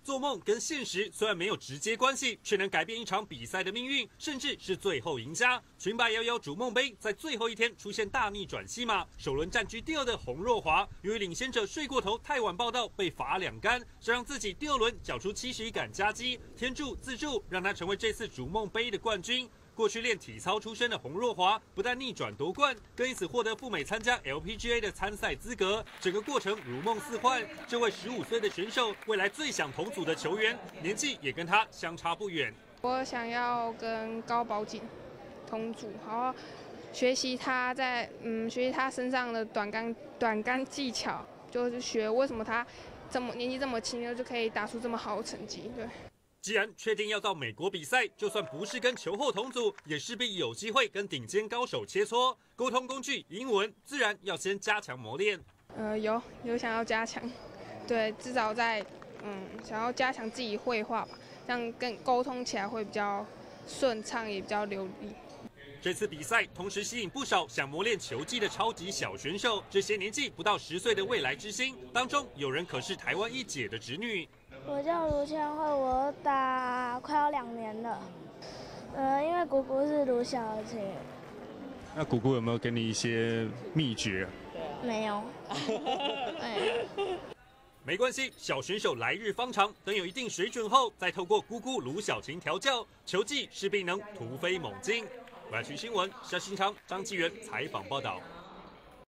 做梦跟现实虽然没有直接关系，却能改变一场比赛的命运，甚至是最后赢家。群白11逐梦杯在最后一天出现大逆转戏码，首轮占据第2的洪若华，由于领先者睡过头太晚报到，被罚2杆，这让自己第2轮缴出71杆加击，天助自助，让他成为这次逐梦杯的冠军。过去练体操出身的洪若华，不但逆转夺冠，更因此获得赴美参加 LPGA 的参赛资格。整个过程如梦似幻。这位15岁的选手，未来最想同组的球员，年纪也跟他相差不远。 我想要跟高保锦同组，然后学习他身上的短杆技巧，就是学为什么他年纪这么轻就可以打出这么好的成绩。对。 既然确定要到美国比赛，就算不是跟球后同组，也势必有机会跟顶尖高手切磋。沟通工具英文自然要先加强磨练。 有想要加强，对，至少在想要加强自己绘画吧，这样跟沟通起来会比较顺畅，也比较流利。 这次比赛同时吸引不少想磨练球技的超级小选手，这些年纪不到10岁的未来之星当中，有人可是台湾一姐的侄女。 我叫卢千惠，我打快要2年了。因为姑姑是卢小姐。 那姑姑有没有给你一些秘诀？ 没有。 没关系，小选手来日方长，等有一定水准后，再透过姑姑卢小琴调教，球技势必能突飞猛进。晚区新闻，夏新昌、张继元采访报道。